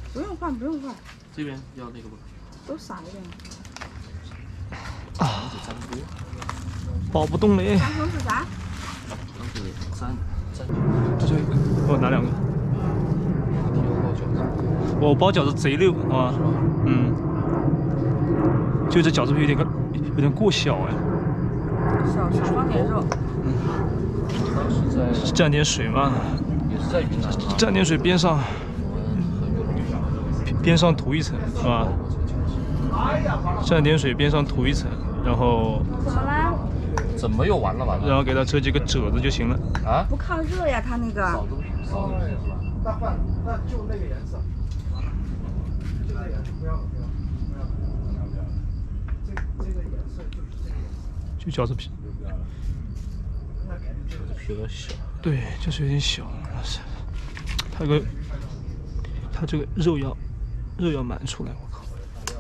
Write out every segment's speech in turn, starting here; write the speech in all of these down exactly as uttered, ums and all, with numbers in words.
不用换，不用换。 这边要那个不？ 都撒一点。 啊，粘锅。 包不动嘞。 三红是啥？ 当时粘粘。 就这个，给我拿两个。我包饺子贼溜，好吧？嗯。就这饺子皮有点个有点过小哎。 少少放点肉。 嗯。 当时在蘸点水嘛。 也是在云南。 蘸点水边上。边上涂一层，是吧？蘸点水边上涂一层，然后。 怎么啦？ 怎么又完了完了？ 然后给它遮几个褶子就行了。 啊？不抗热呀，它那个。 哦，那换那就那个颜色。就这个颜色，不要了，不要了，不要了，不要了。这这个颜色就是这个颜色。 就饺子皮。 饺子皮有点小。 对，就是有点小，是。它个，它这个肉要，肉要满出来，我靠。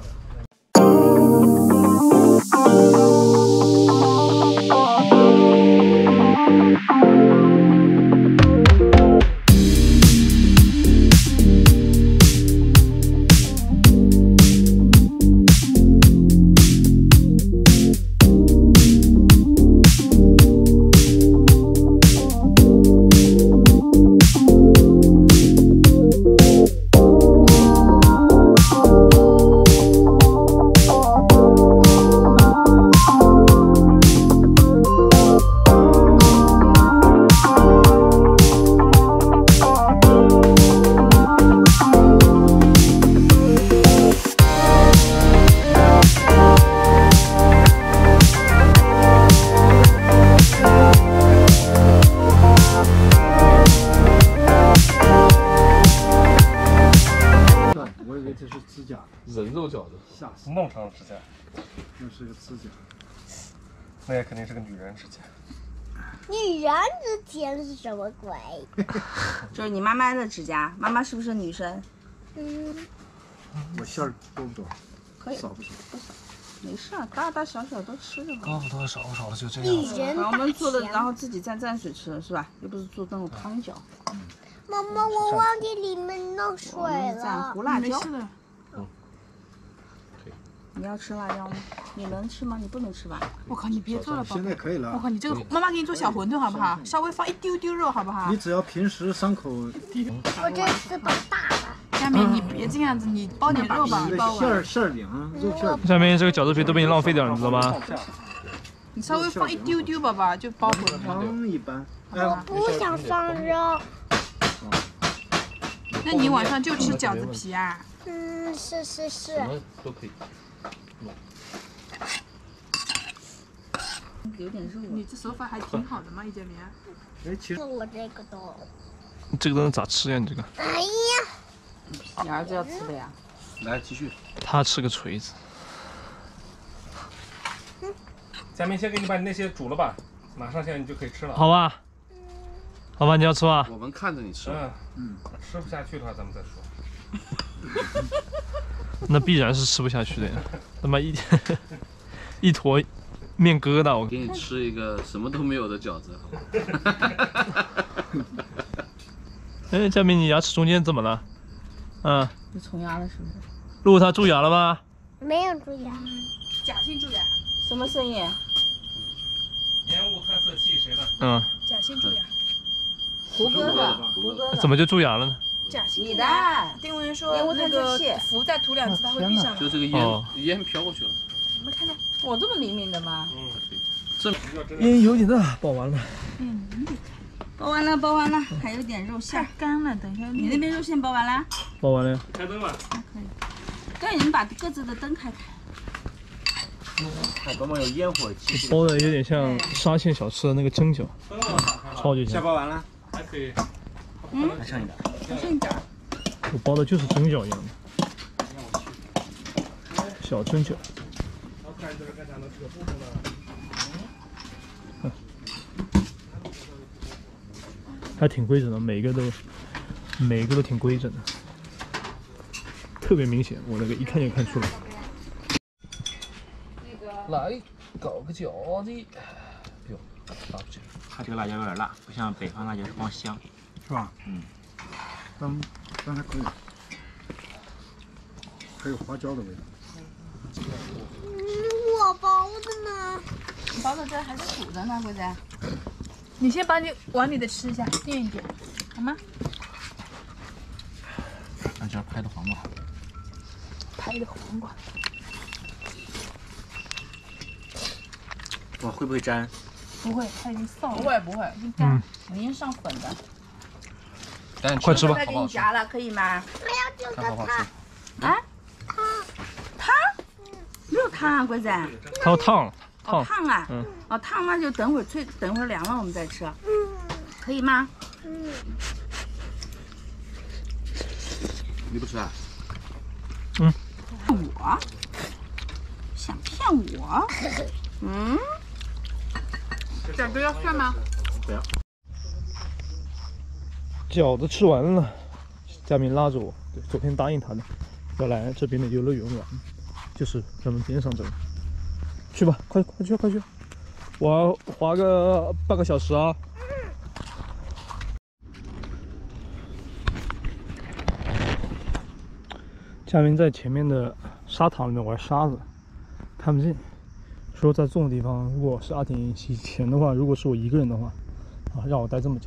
人肉饺子， 吓死！ 弄成指甲， 那是个指甲， 那也肯定是个女人指甲。 女人之间是什么鬼？ 就是你妈妈的指甲，妈妈是不是女生？ 嗯， 我馅儿多不多？ 可以， 少不少？ 不少，没事，大大小小都吃着。 高不多少不少的就这女样。 人我们做的，然后自己蘸蘸水吃，是吧？又不是做那种汤饺。 妈妈，我忘记里面弄水蘸了。 胡辣椒。 的。 你要吃辣椒吗？你能吃吗？你不能吃吧？ 我靠，你别做了，宝贝。 现在可以了。 我靠，你这个妈妈给你做小馄饨好不好？稍微放一丢丢肉好不好？ 你只要平时伤口。 我这次包大了。 佳敏，你别这样子，你包点肉吧。 你的馅儿馅儿饼，肉馅儿。 下面这个饺子皮都被你浪费掉了，你知道吗？ 你稍微放一丢丢，宝宝就包回来了。 汤一般。 我不想放肉。 那你晚上就吃饺子皮啊？ 嗯，是是是。 什么都可以。 有点肉。 你这手法还挺好的嘛，易建明。 哎，其实我这个都。 这个东西咋吃呀？你这个？ 哎呀！ 你儿子要吃的呀？ 来继续。 他吃个锤子。 佳明，先给你把你那些煮了吧，马上现在你就可以吃了。 好吧。好吧，你要吃吧？ 我们看着你吃。 嗯嗯，吃不下去的话咱们再说。 那必然是吃不下去的呀！他妈一一坨面疙瘩，我给你吃一个什么都没有的饺子。 哎，佳明，你牙齿中间怎么了？嗯。 你虫牙了是不是？ 露他蛀牙了吧？ 没有蛀牙。 假性蛀牙。 什么声音？ 烟雾探测器谁的？ 嗯。 假性蛀牙。 胡哥的，胡哥的。 怎么就蛀牙了呢？ 假性你的。 丁文说那个符再涂两次，它会闭上。 就这个烟烟飘过去了。 没看见？ 我这么灵敏的吗？ 嗯，这烟有点大，包完了。 嗯， 包完了，包完了，还有点肉馅。 干了，等一下。 你那边肉馅包完了？ 包完了。 开灯了。 可以。对，你们把各自的灯开开。 看多么有烟火气。 包的有点像沙县小吃的那个蒸饺，超级香。 下包完了， 还可以。 嗯， 还剩一点， 还剩一点。 我包的就是蒸饺一样的，小蒸饺。还挺规整的，每个都每个都挺规整的，特别明显，我那个一看就看出来。 来搞个饺子，哟，打不起来。 它这个辣椒有点辣，不像北方辣椒光香， 是吧？ 嗯， 但但还可以。 还有花椒的味道。 嗯，我包的呢？ 包到这还是煮的呢，龟仔。 你先把你碗里的吃一下，垫一点，好吗？ 那叫拍的黄瓜。 拍的黄瓜。 哇，会不会粘？ 不会，它已经臊了。 不会不会， 已经干了。 已经上粉的。 赶紧快吃吧再给你夹了，可以吗？ 我要这个看好不好吃？ 啊？汤？肉汤啊，龟仔。 它要烫哦， 烫， 烫啊。 嗯。 哦，烫那就等会儿脆，等会儿凉了我们再吃。可以吗？ 你不吃啊？ 我想骗我？嗯？ 小哥要蒜吗？ 不要。 饺子吃完了，佳明拉着我，对，昨天答应他的，要来这边的游乐园玩，就是咱们边上这里。去吧，快快去快去，我要滑个半个小时啊。佳明在前面的沙塘里面玩沙子，看不见。说在这种地方，如果是阿婷以前的话，如果是我一个人的话，啊，让我待这么久。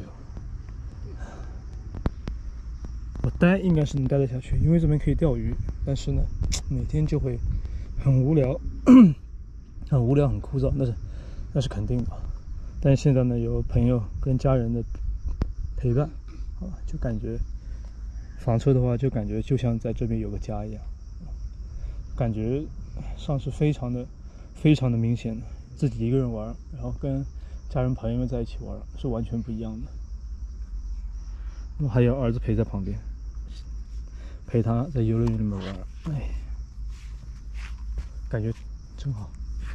我待应该是能待得下去，因为这边可以钓鱼，但是呢，每天就会很无聊，很无聊，很枯燥，那是那是肯定的。但是现在呢，有朋友跟家人的陪伴，啊，就感觉房车的话，就感觉就像在这边有个家一样，感觉上是非常的非常的明显的。自己一个人玩，然后跟家人朋友们在一起玩，是完全不一样的。还有儿子陪在旁边，陪他在游乐园里面玩，哎，感觉真好。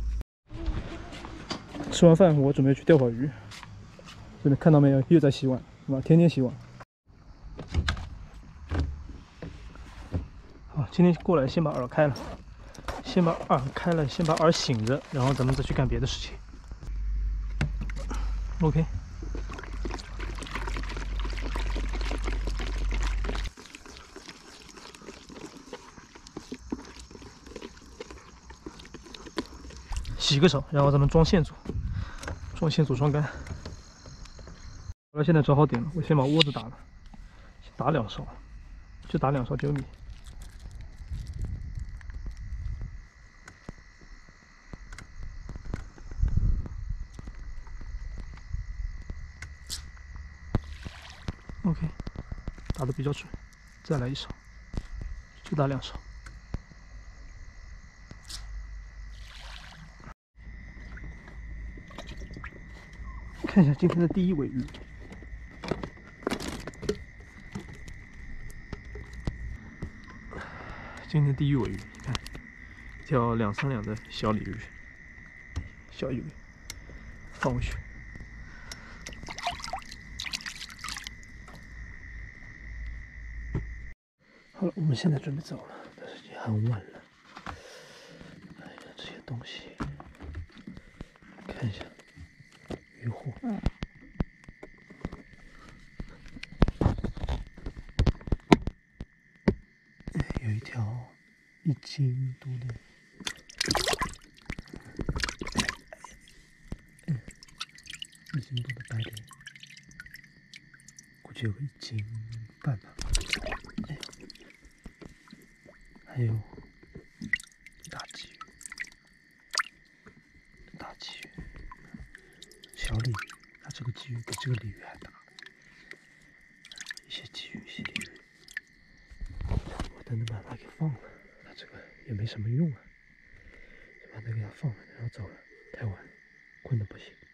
吃完饭，我准备去钓会儿鱼。这边看到没有，又在洗碗，是吧？天天洗碗。好，今天过来先把饵开了，先把饵开了，先把饵醒着，然后咱们再去干别的事情。OK。洗个手，然后咱们装线组，装线组装杆。好了，现在找好点了，我先把窝子打了，打两勺，就打两勺九米。OK， 打得比较准，再来一勺，就打两勺。看一下今天的第一尾鱼，今天第一尾鱼，你看，一条两三两的小鲤鱼，小鱼，放回去。好了，我们现在准备走了，但是也很晚了。看一下这些东西，看一下。渔获，嗯，有一条一斤多的，嗯，一斤多的白鲢，估计有个一斤半吧。哎呀，还有大鲫鱼，大鲫鱼。小鲤鱼，它这个鲫鱼比这个鲤鱼还大。一些鲫鱼，一些鲤鱼，我等等把它给放了，它这个也没什么用啊，就把它给它放了，然后走了，太晚，困得不行。